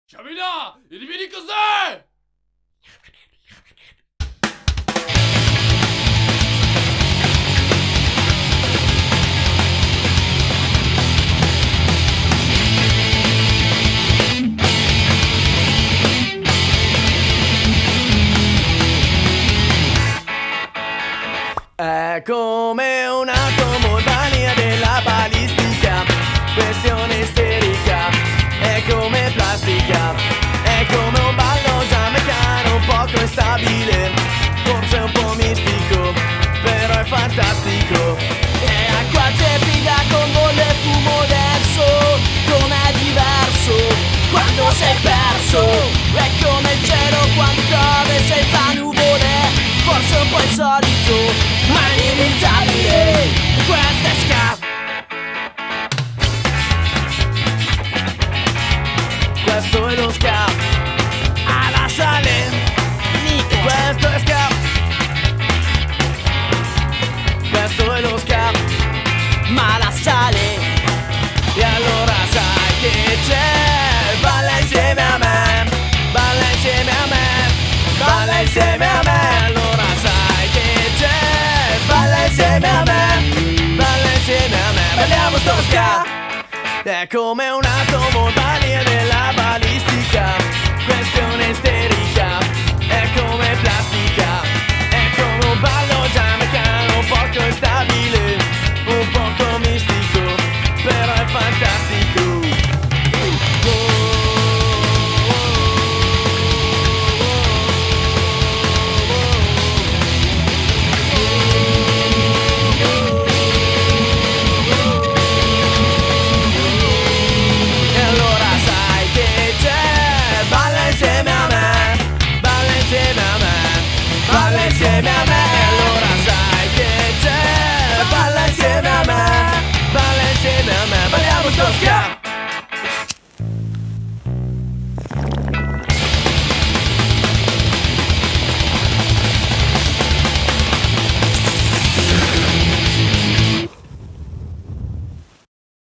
Sciamina, vieni cos'è? È come un atomo, mania della balistica, questione isterica, è come plastica, è come un ballo giamaicano poco instabile, forse un po' mistico, però è fantastico. È acqua tiepida con bolle e fumo denso, com'è diverso quando sei perso, è come il cielo quando piove senza nuvole, forse un po' insolito, ma inevitabile. Questa è ska, questo è lo ska, alla sale, questo è ska, questo è lo ska, ma la sale. E allora sai che c'è, balla insieme a me, balla insieme a me, balla insieme a me. Allora sai che c'è, balla insieme a me, balla insieme a me. Balliamo sto ska, è come un atomo, balli